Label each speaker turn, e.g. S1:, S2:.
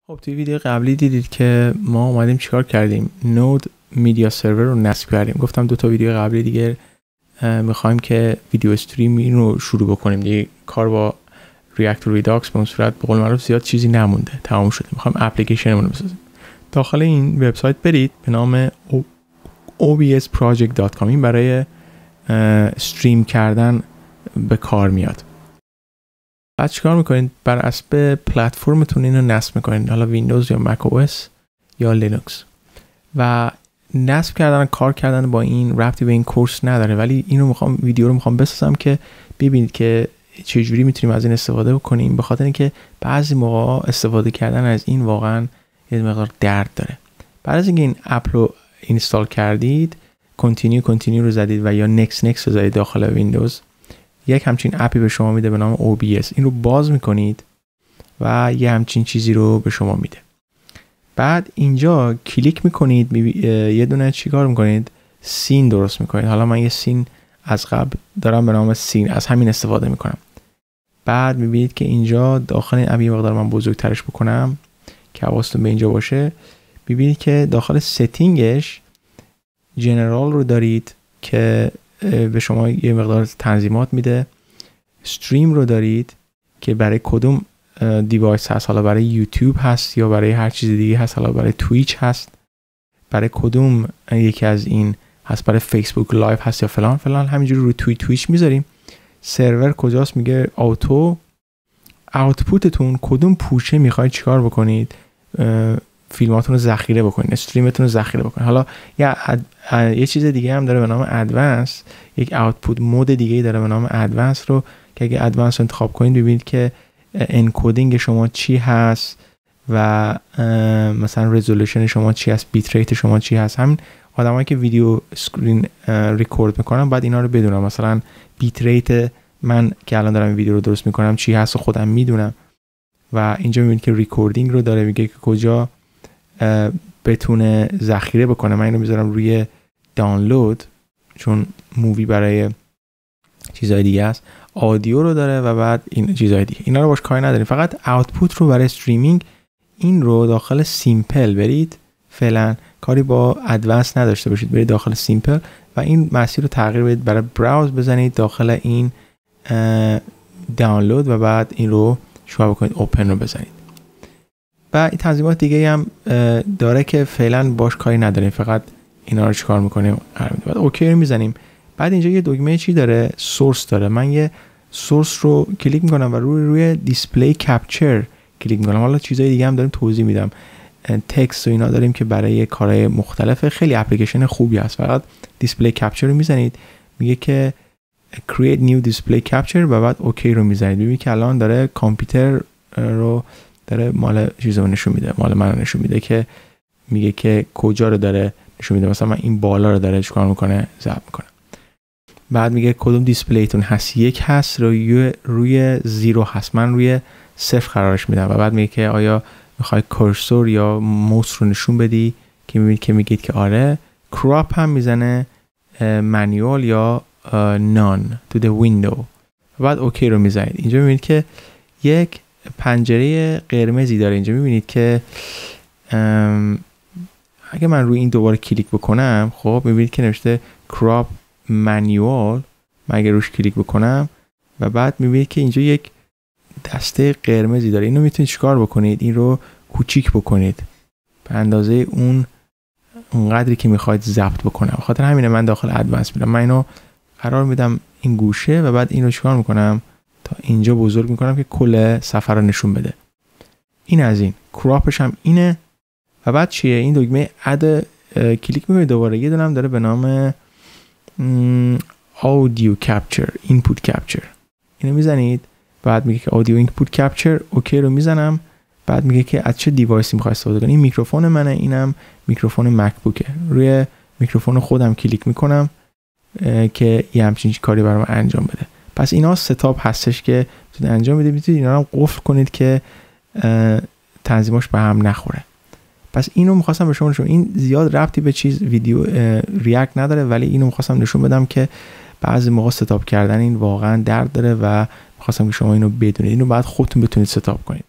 S1: خب توی ویدیو قبلی دیدید که ما اومدیم چیکار کردیم؟ نود میدیا سرور رو نصب کردیم. گفتم 2 تا ویدیو قبلی دیگه میخوایم که ویدیو استریمینگ رو شروع بکنیم. دیگه کار با ریاکت و ریداکس به اون صورت به قول معروف زیاد چیزی نمونده، تمام شده. میخوایم اپلیکیشنمون رو بسازیم. داخل این وبسایت برید به نام obsproject.com. این برای استریم کردن به کار میاد. بعد چیکار میکنید؟ بر اساس پلتفرمتون اینو نصب میکنید، حالا ویندوز یا مک او اس یا لینوکس. و نصب کردن کار کردن با این ربطی به این کورس نداره، ولی اینو ویدیو رو میخوام بسازم که ببینید که چجوری میتونیم از این استفاده بکنیم، به خاطر اینکه بعضی موقع استفاده کردن از این واقعا یه مقدار درد داره. بعد از اینکه این اپ رو اینستال کردید، کانتینیو رو زدید و یا نکست رو زدید داخل ویندوز، یک همچین اپی به شما میده به نام OBS. این رو باز میکنید و یه همچین چیزی رو به شما میده. بعد اینجا کلیک میکنید، یه دونه چیکار میکنید؟ سین درست میکنید. حالا من یه سین از قبل دارم به نام سین، از همین استفاده میکنم. بعد میبینید که اینجا داخل این اپ یه مقدار من بزرگترش بکنم که حواستون به اینجا باشه. میبینید که داخل ستینگش جنرال رو دارید که به شما یه مقدار تنظیمات میده. استریم رو دارید که برای کدوم دیوایس هست، حالا برای یوتیوب هست یا برای هر چیز دیگه هست، حالا برای تویچ هست، برای کدوم یکی از این هست، برای فیسبوک لایو هست یا فلان فلان. همینجوری رو تویچ میذاریم. سرور کجاست؟ میگه آوتو. اوتپوتتون کدوم پوشه میخواید چیکار بکنید؟ فیلماتون رو ذخیره بکنید، استریمتون رو ذخیره بکنید. حالا یه چیز دیگه هم داره به نام ادوانس، یک اوتپوت مود دیگه داره به نام ادوانس رو که اگه ادوانس رو انتخاب کنید ببینید که انکودینگ شما چی هست و مثلا رزولوشن شما چی هست، بیت ریت شما چی هست. همین آدمایی که ویدیو اسکرین ریکورد میکنن بعد اینا رو بدونم، مثلا بیت ریت من که الان دارم ویدیو رو درست میکنم چی هست و خودم میدونم. و اینجا میبینید که ریکوردینگ رو داره، میگه که کجا بتونه ذخیره بکنه. من اینو میذارم روی دانلود چون مووی برای چیزای دیگه است. آدیو رو داره و بعد این چیزای دیگه، اینا رو باش کاری نداریم. فقط اوتپوت رو برای استریمینگ این رو داخل سیمپل برید، فعلا کاری با ادوانس نداشته باشید، برید داخل سیمپل و این مسیر رو تغییر بدید، برای براوز بزنید داخل این دانلود و بعد این رو شروع بکنید اوپن رو بزنید. و این تنظیمات دیگه هم داره که فعلا باش کاری نداریم، فقط اینا رو چیکار میکنیم؟ بعد اوکی رو میزنیم. بعد اینجا یه دکمه چی داره؟ سورس داره. من یه سورس رو کلیک میکنم و روی دیسپلی کپچر کلیک میکنم. حالا چیزای دیگه هم داریم توضیح میدم، تکست و اینا داریم که برای کارهای مختلف خیلی اپلیکیشن خوبی هست. فقط دیسپلی کپچر رو میزنید، میگه که create new display capture و بعد اوکی رو میزنید. ببینید که الان داره کامپیوتر رو داره مال چیزو نشون میده، مال من رو نشون میده که میگه که کجا رو داره نشون میده. مثلا من این بالا رو داره چیکار میکنه؟ ضبط میکنه. بعد میگه کدوم دیسپلیتون هست، 1 هست روی 0 هست، من روی 0 قرارش میدم. و بعد میگه که آیا میخوای کورسور یا موس رو نشون بدی که میگید که آره. کراپ هم میزنه، مانیوال یا نان تو the window و بعد اوکی رو میزنید. اینجا میبینید که یک پنجره قرمزی داره. اینجا میبینید که اگه من روی این دوباره کلیک بکنم، خب میبینید که نوشته کراپ مانیوال. من اگه روش کلیک بکنم و بعد میبینید که اینجا یک دسته قرمزی داره. اینو میتونید چیکار بکنید؟ این رو کوچیک بکنید به اندازه اون قدری که میخواید ضبط بکنم. بخاطر همینه من داخل ادوانس میدم. من اینو قرار میدم این گوشه و بعد اینو چیکار میکنم؟ تا اینجا بزرگ میکنم که کل صفحه رو نشون بده. این از این کراپش هم اینه. و بعد چیه؟ این دکمه اد کلیک میکنید دوباره، یه دونم داره به نام اودیو کپچر، اینپوت کپچر. اینو میزنید، بعد میگه که اودیو اینپوت کپچر، اوکی رو میزنم. بعد میگه که از چه دیوایسی میخوای استفاده کنی. این میکروفون منه، اینم میکروفون مکبوکه. روی میکروفون خودم کلیک میکنم که یه همچین کاری برام انجام بده. پس اینا ستاپ هستش که انجام میده. میتونید اینا رو قفل کنید که تنظیماش به هم نخوره. پس اینو میخواستم به شما نشون، این زیاد ربطی به چیز ویدیو ریاکت نداره، ولی اینو میخواستم نشون بدم که بعضی موقع ستاپ کردن این واقعا درد داره و میخواستم که شما اینو بدونید. اینو بعد خودتون بتونید ستاپ کنید.